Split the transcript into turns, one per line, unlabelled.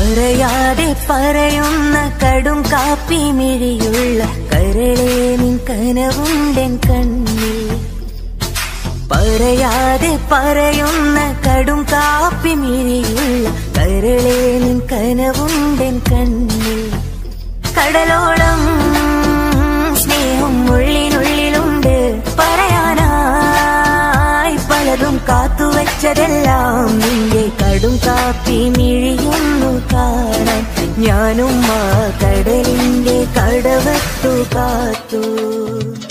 പറയാതെ പറയുന്ന കടും കാപ്പി മിഴിയുള്ള കരളേ നിൻ കനവുണ്ടെൻ കണ്ണിൽ. പറയാതെ പറയുന്ന കടും കാപ്പി മിഴിയുള്ള കരളേ നിൻ കനവുണ്ടെൻ കണ്ണിൽ. കടലോളം സ്നേഹം ഉള്ളിനുള്ളിലുണ്ട്, പറയാനായി പലതും കാത്തുവച്ചതെല്ലാം നിന്റെ കടും കാപ്പി മിഴിയുന്നു കാണാൻ. ഞാനും ആ കടലിന്റെ കടവത്തു കാത്തു.